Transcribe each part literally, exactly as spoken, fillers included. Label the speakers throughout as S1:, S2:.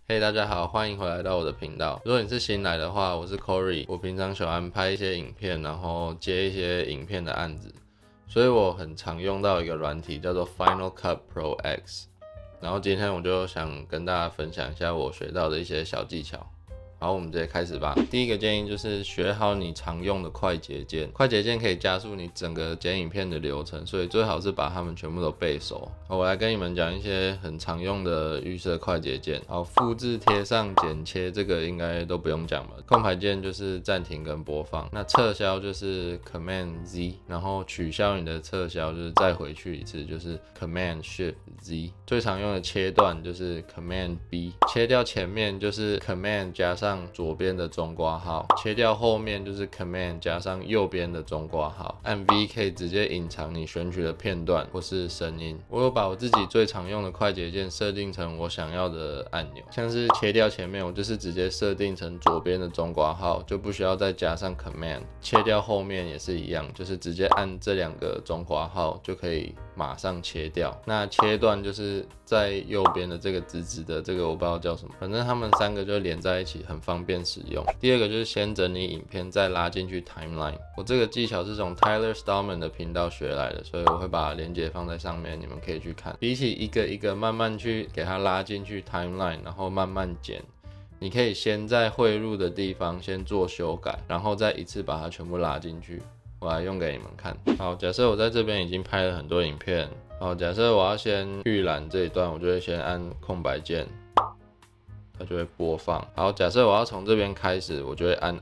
S1: 嘿、hey, 大家好，欢迎回来到我的频道。如果你是新来的话，我是 Corey。我平常喜欢拍一些影片，然后接一些影片的案子，所以我很常用到一个软体叫做 Final Cut Pro X。然后今天我就想跟大家分享一下我学到的一些小技巧。好，我们直接开始吧。第一个建议就是学好你常用的快捷键，快捷键可以加速你整个剪影片的流程，所以最好是把它们全部都背熟。好，我来跟你们讲一些很常用的预设快捷键。好，复制、贴上、剪切，这个应该都不用讲吧。空白键就是暂停跟播放，那撤销就是 Command Z， 然后取消你的撤销就是再回去一次，就是 Command Shift Z。最常用的切断就是 Command B， 切掉前面就是 Command 加上左边的中括号，切掉后面就是 Command 加上右边的中括号。按 V 可以直接隐藏你选取的片段或是声音。我有把我自己最常用的快捷键设定成我想要的按钮，像是切掉前面，我就是直接设定成左边的中括号，就不需要再加上 Command。切掉后面也是一样，就是直接按这两个中括号就可以马上切掉。那切断就是在右边的这个直直的这个我不知道叫什么，反正他们三个就连在一起，很方便使用。第二个就是先整理影片，再拉进去 timeline。我这个技巧是从 Tyler Stallman 的频道学来的，所以我会把链接放在上面，你们可以去看。比起一个一个慢慢去给它拉进去 timeline， 然后慢慢剪，你可以先在汇入的地方先做修改，然后再一次把它全部拉进去。我来用给你们看。好，假设我在这边已经拍了很多影片。好，假设我要先预览这一段，我就会先按空白键，它就会播放。好，假设我要从这边开始，我就会按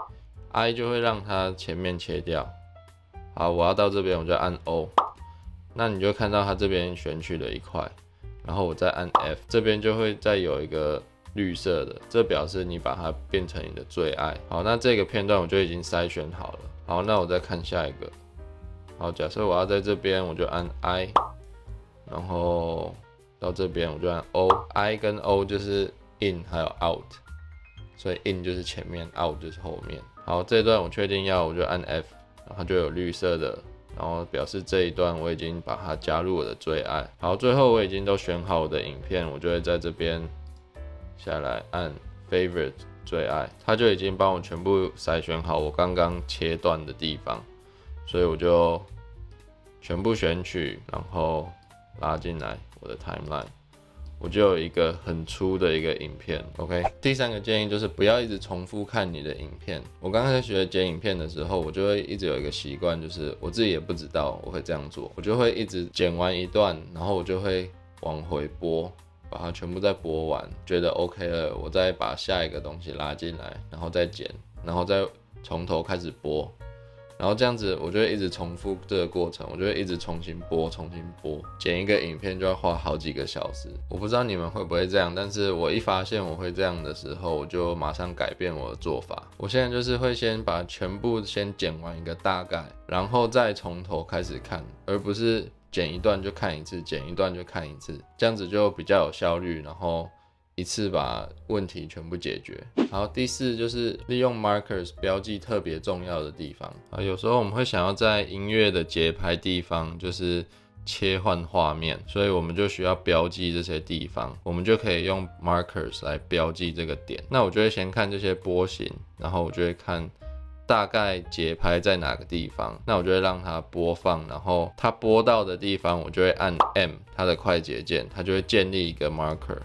S1: I，I 就会让它前面切掉。好，我要到这边，我就按 O， 那你就看到它这边选取了一块，然后我再按 F， 这边就会再有一个绿色的，这表示你把它变成你的最爱。好，那这个片段我就已经筛选好了。好，那我再看下一个。好，假设我要在这边，我就按 I， 然后到这边我就按 O，I 跟 O 就是 in 还有 out， 所以 in 就是前面 ，out 就是后面。好，这一段我确定要，我就按 F， 然后就有绿色的，然后表示这一段我已经把它加入我的最爱。好，最后我已经都选好我的影片，我就会在这边下来按 favorite 最爱，它就已经帮我全部筛选好我刚刚切断的地方。所以我就全部选取，然后拉进来我的 timeline， 我就有一个很粗的一个影片。OK， 第三个建议就是不要一直重复看你的影片。我刚开始学剪影片的时候，我就会一直有一个习惯，就是我自己也不知道我会这样做，我就会一直剪完一段，然后我就会往回播，把它全部再播完，觉得 OK 了，我再把下一个东西拉进来，然后再剪，然后再从头开始播。然后这样子，我就会一直重复这个过程，我就会一直重新播，重新播。剪一个影片就要花好几个小时，我不知道你们会不会这样，但是我一发现我会这样的时候，我就马上改变我的做法。我现在就是会先把全部先剪完一个大概，然后再从头开始看，而不是剪一段就看一次，剪一段就看一次，这样子就比较有效率，然后一次把问题全部解决。好，第四就是利用 markers 标记特别重要的地方啊。有时候我们会想要在音乐的节拍地方就是切换画面，所以我们就需要标记这些地方，我们就可以用 markers 来标记这个点。那我就会先看这些波形，然后我就会看大概节拍在哪个地方，那我就会让它播放，然后它播到的地方，我就会按 M 它的快捷键，它就会建立一个 marker。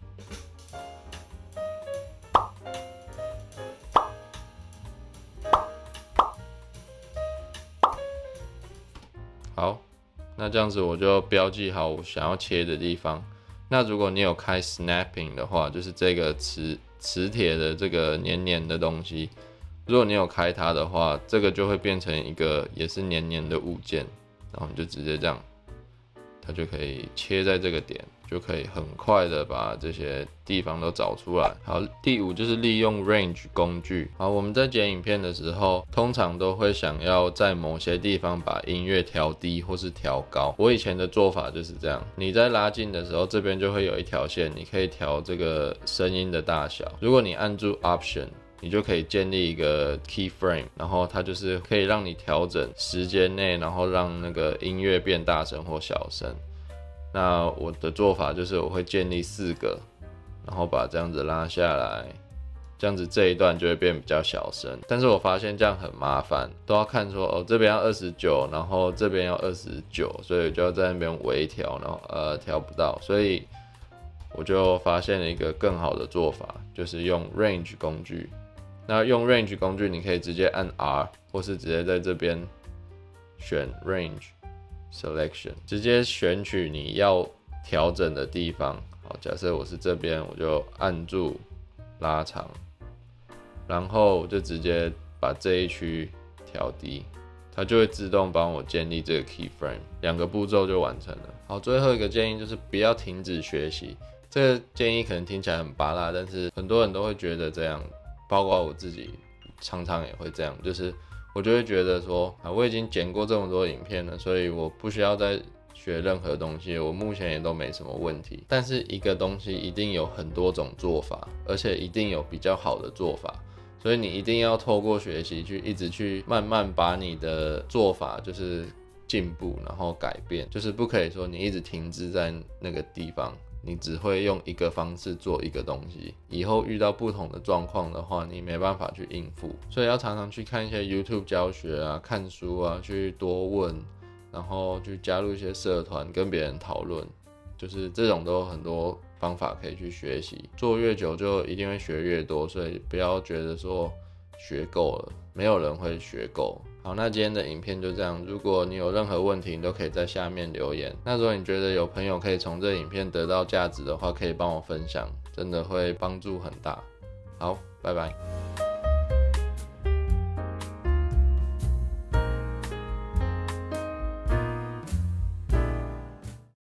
S1: 好，那这样子我就标记好我想要切的地方。那如果你有开 snapping 的话，就是这个磁磁铁的这个黏黏的东西，如果你有开它的话，这个就会变成一个也是黏黏的物件，然后你就直接这样，它就可以切在这个点，就可以很快的把这些地方都找出来。好，第五就是利用 range 工具。好，我们在剪影片的时候，通常都会想要在某些地方把音乐调低或是调高。我以前的做法就是这样，你在拉近的时候，这边就会有一条线，你可以调这个声音的大小。如果你按住 Option，你就可以建立一个 keyframe， 然后它就是可以让你调整时间内，然后让那个音乐变大声或小声。那我的做法就是我会建立四个， 然后把这样子拉下来，这样子这一段就会变比较小声。但是我发现这样很麻烦，都要看说哦这边要二十九，然后这边要二十九，所以就要在那边微调，然后呃调不到，所以我就发现了一个更好的做法，就是用 Range 工具。那用 Range 工具，你可以直接按 R， 或是直接在这边选 Range Selection， 直接选取你要调整的地方。好，假设我是这边，我就按住拉长，然后我就直接把这一区调低，它就会自动帮我建立这个 keyframe， 两个步骤就完成了。好，最后一个建议就是不要停止学习。这个建议可能听起来很芭乐，但是很多人都会觉得这样，包括我自己常常也会这样，就是我就会觉得说啊，我已经剪过这么多影片了，所以我不需要再学任何东西，我目前也都没什么问题。但是一个东西一定有很多种做法，而且一定有比较好的做法，所以你一定要透过学习去一直去慢慢把你的做法就是进步，然后改变，就是不可以说你一直停滞在那个地方，你只会用一个方式做一个东西，以后遇到不同的状况的话，你没办法去应付，所以要常常去看一些 YouTube 教学啊，看书啊，去多问，然后去加入一些社团，跟别人讨论，就是这种都有很多方法可以去学习。做越久就一定会学越多，所以不要觉得说学够了，没有人会学够。好，那今天的影片就这样。如果你有任何问题，你都可以在下面留言。那如果你觉得有朋友可以从这影片得到价值的话，可以帮我分享，真的会帮助很大。好，拜拜。